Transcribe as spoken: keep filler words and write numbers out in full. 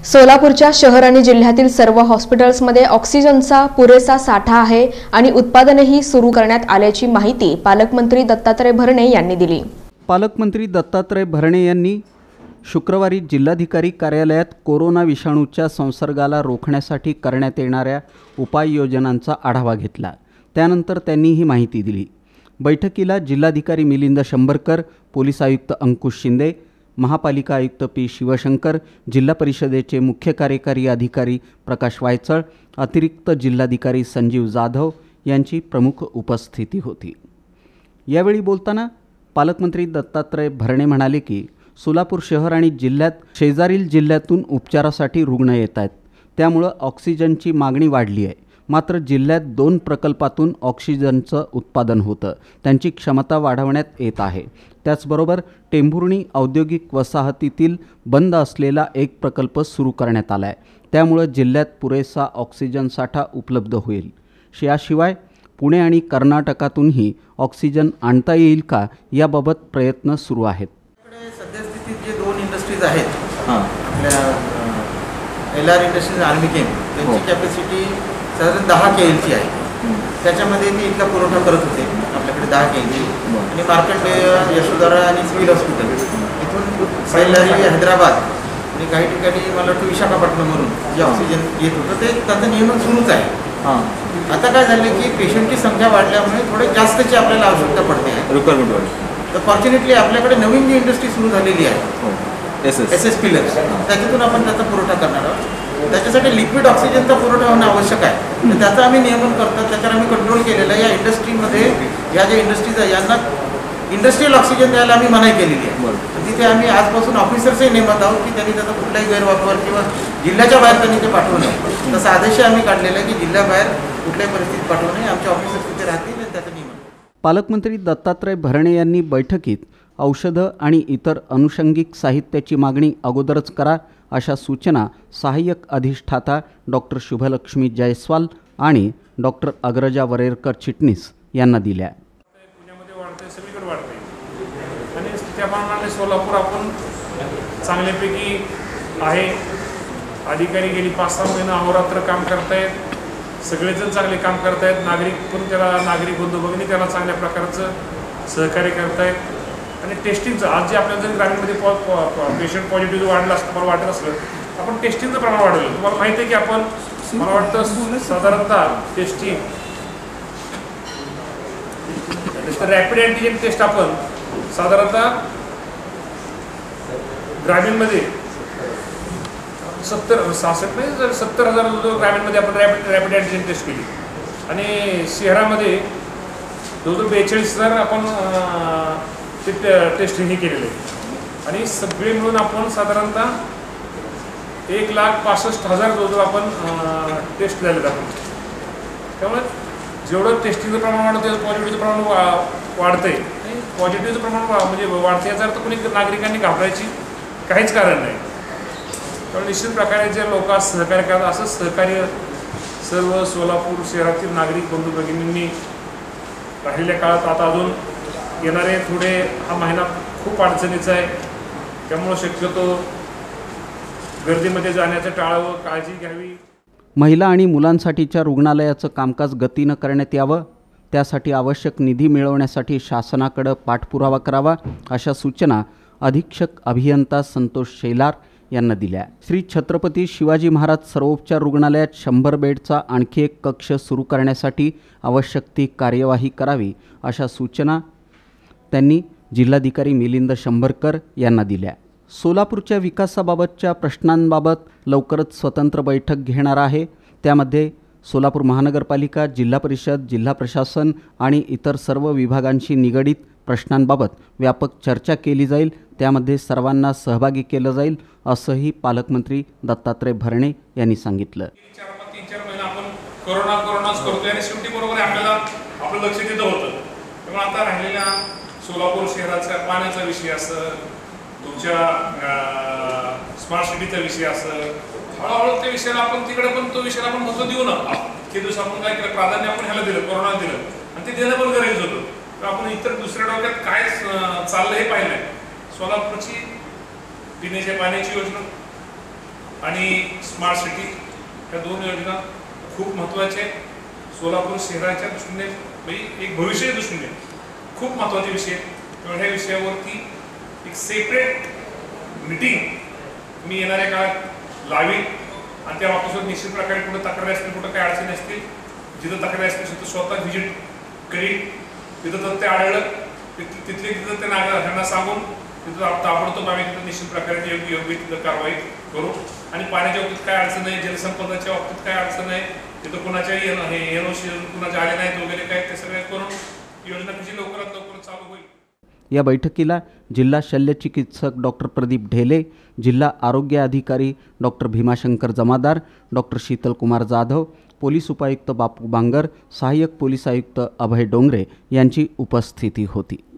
सोलापूरच्या शहर आणि जिल्ह्यातील सर्व हॉस्पिटल्समध्ये ऑक्सिजनचा पुरेसा साठा आहे आणि उत्पादनही सुरू करण्यात आल्याची माहिती पालकमंत्री दत्तात्रय भरणे यांनी दिली। पालकमंत्री दत्तात्रय भरणे यांनी शुक्रवारी जिल्हाधिकारी कार्यालयात कोरोना विषाणूच्या संसर्गाला रोखण्यासाठी करण्यात येणाऱ्या उपाययोजनांचा आढावा घेतला। त्यानंतर त्यांनी ही माहिती दिली। बैठकीला जिल्हाधिकारी मिलिंद शंभरकर, पोलीस आयुक्त अंकुश शिंदे, महापालिका आयुक्त पी शिवशंकर, जिल्हा परिषदेचे मुख्य कार्यकारी अधिकारी प्रकाश वायचळ, अतिरिक्त जिल्हाधिकारी संजीव जाधव यांची प्रमुख उपस्थिती होती। यावेळी बोलताना पालकमंत्री दत्तात्रय भरणे म्हणाले की सोलापूर शहर आणि जिल्ह्यात शेजारील जिल्ह्यातून उपचारासाठी रुग्ण येत आहेत, त्यामुळे ऑक्सिजनची मागणी वाढली आहे। मात्र जिल्ह्यात दोन प्रकल्पातून ऑक्सिजनचं उत्पादन होतं, त्यांची क्षमता वाढवण्यात येत आहे। त्याचबरोबर टेंभुर्णी औद्योगिक वसाहतीतील बंद असलेला एक प्रकल्प सुरू करण्यात आला आहे, त्यामुळे जिल्ह्यात पुरेसा ऑक्सिजन साठा उपलब्ध होईल। याशिवाय पुणे आणि कर्नाटकातूनही ऑक्सिजन आणता येईल का याबाबत प्रयत्न सुरू आहेत। सद्यस्थितीत जे दोन इंडस्ट्रीज आहेत, आपल्या एल आर इंडस्ट्रीज आर्मी केम, त्यांची कॅपॅसिटी साधारण दहा के एलची आहे। त्याच्यामध्ये ते इथला पुरवठा करत होते, आपल्याकडे दहा के एलची आणि मार्कंडेय, यशोधरा आणि सिव्हिल हॉस्पिटल इथून सैलारी, हैदराबाद आणि काही ठिकाणी मला वाटतं विशाखापट्टणमवरून जे ऑक्सिजन येत होतं ते त्याचं नियमन सुरूच आहे। आता काय झालं की पेशंटची संख्या वाढल्यामुळे थोडे जास्तची आपल्याला आवश्यकता पडते आहे रिक्वायरमेंट वाढली। तर फॉर्च्युनेटली आपल्याकडे नवीन जी इंडस्ट्री सुरू झालेली आहे S S S S pillars, त्याच्यातून आपण त्याचा पुरवठा करणार आहोत। त्याच्यासाठी लिक्विड ऑक्सिजनचा पुरवठा होणं आवश्यक आहे, तर त्याचं आम्ही नियमन करतो, त्याच्यावर आम्ही कंट्रोल केलेलं आहे। या इंडस्ट्रीमध्ये या ज्या इंडस्ट्रीज आहे यांना इंडस्ट्रियल ऑक्सिजन द्यायला आम्ही मनाई केलेली आहे। तिथे आम्ही आजपासून ऑफिसर्सही नेमत आहोत की त्यांनी त्याचा कुठलाही गैरवापर किंवा जिल्ह्याच्या बाहेर त्यांनी ते पाठवू नये। तसा आदेश आम्ही काढलेला आहे की जिल्ह्याबाहेर कुठल्याही परिस्थितीत पाठवू नये, आमचे ऑफिसर्स तिथे राहतील आणि त्याचं नियमन। पालकमंत्री दत्तात्रय भरणे यांनी बैठकीत औषधं आणि इतर अनुषंगिक साहित्याची मागणी अगोदरच करा अशा सूचना सहाय्यक अधिष्ठाता डॉक्टर शुभलक्ष्मी जयस्वाल आणि डॉक्टर अग्रजा वरेरकर चिटणीस यांना दिल्या। पुण्यामध्ये वाढते, सगळीकडे वाढते आणि त्याप्रमाणे सोलापूर आपण चांगल्यापैकी आहे। अधिकारी गेली पाच सहा महिने अहोरात्र काम करतायत, सगळेजण चांगले काम करतायत, नागरिक पण त्याला नागरिक बंधू भगिनी त्याला चांगल्या प्रकारचं सहकार्य करतायत। आणि टेस्टिंगचं आज जे आपल्या जर ग्रामीणमध्ये पॉ पेशंट पॉझिटिव्ह वाढलं असतं, मला वाटत असलं आपण टेस्टिंगचं प्रमाण वाढवलं। तुम्हाला माहिती आहे की आपण मला वाटतं साधारणतः टेस्टिंग रॅपिड अँटीजेन टेस्ट आपण साधारणतः ग्रामीणमध्ये सत्तर सहासष्ट नाही जर सत्तर हजार ग्रामीणमध्ये आपण रॅपिड रॅपिड अँटीजेन टेस्ट केली आणि शहरामध्ये जवळजवळ बेचाळीस हजार आपण ते टेस्ट हे केलेलं आहे आणि सगळे मिळून आपण साधारणतः एक लाख पासष्ट हजार जवळजवळ आपण टेस्ट झालेलं आपण। त्यामुळे जेवढं टेस्टिंगचं प्रमाण वाढतं तेवढं पॉझिटिव्हचं प्रमाण वा वाढतं आहे आणि पॉझिटिव्हचं प्रमाण वा म्हणजे वाढतं याचा अर्थ कोणी नागरिकांनी घाबरायची काहीच कारण नाही। त्यामुळे निश्चित प्रकारे जे लोक सहकार्य करतात असं सहकार्य सर्व सोलापूर शहरातील नागरिक बंधू भगिनींनी राहिलेल्या काळात आता अजून येणारे थोडे हा महिना खूप अडचणीचा आहे, त्यामुळे शक्यतो गर्दीमध्ये जाण्याचं टाळावं, काळजी घ्यावी। महिला आणि मुलांसाठीच्या रुग्णालयाचं कामकाज गतीनं करण्यात यावं, त्यासाठी आवश्यक निधी मिळवण्यासाठी शासनाकडे पाठपुरावा करावा अशा सूचना अधीक्षक अभियंता संतोष शेलार यांना दिल्या। श्री छत्रपती शिवाजी महाराज सर्वोपचार रुग्णालयात शंभर बेडचा आणखी एक कक्ष सुरू करण्यासाठी आवश्यक ती कार्यवाही करावी अशा सूचना त्यांनी जिल्हाधिकारी मिलिंद शंभरकर यांना दिल्या। सोलापूरच्या विकासाबाबतच्या प्रश्नांबाबत लवकरच स्वतंत्र बैठक घेणार आहे, त्यामध्ये सोलापूर महानगरपालिका, जिल्हा परिषद, जिल्हा प्रशासन आणि इतर सर्व विभागांशी निगडीत प्रश्नांबाबत व्यापक चर्चा केली जाईल, त्यामध्ये सर्वांना सहभागी केलं जाईल असंही पालकमंत्री दत्तात्रय भरणे यांनी सांगितलं। तीन चार महिने आपण कोरोना कोरोनाच करतोय आणि शेवटी बरोबर आपल्याला आपलं लक्ष तिथं होतं। त्यामुळे आता राहिलेल्या सोलापूर शहराचा पाण्याचा विषय असं, तुमच्या स्मार्ट सिटीचा विषय असं, हळूहळू त्या विषयाला आपण तिकडे पण तो विषयाला आपण महत्त्व देऊ ना। की दिवस आपण काय केलं, प्राधान्य आपण ह्याला दिलं, कोरोना दिलं आणि ते देणं पण गरजेचं होतं। तर आपण इतर दुसऱ्या डोक्यात काय चाललं हे पाहिलं। सोलापूरची पिण्याच्या पाण्याची योजना आणि स्मार्ट सिटी ह्या दोन योजना खूप महत्त्वाच्या आहेत. सोलापूर शहराच्या दृष्टीने म्हणजे एक भविष्याच्या दृष्टीने खूप महत्त्वाचे विषय आहेत. त्यामुळे ह्या विषयावरती एक सेपरेट मीटिंग मी येणाऱ्या काळात लावीन आणि त्या बाबतीत निश्चित प्रकारे कुठं तक्रारी असतील, कुठं काही अडचणी असतील, जिथं तक्रारी असतील तिथं स्वतः व्हिजिट करीन. तिथं तर ते आढळलं तिथले तिथं त्या नागरिकांना सांगून तिथं ताबडतोब आम्ही तिथं निश्चित प्रकारे योग्य योग्य तिथं कारवाई करू. आणि पाण्याच्या बाबतीत काय अडचण आहे, जलसंपदाच्या बाबतीत काय अडचण आहे, तिथं कुणाच्याही हे एनओसी कुणाचे आले नाहीत वगैरे काय ते सगळे करून योजना कशी लवकरात लवकर चालू होईल. या बैठकीला जिल्हा शल्यचिकित्सक डॉक्टर प्रदीप ढेले, जिल्हा आरोग्य अधिकारी doctor Bhimashankar Jamadar, doctor Sheetalkumar Jadhav, police उपायुक्त बापू बांगर, सहाय्यक पोलीस आयुक्त अभय डोंगरे यांची उपस्थिती होती.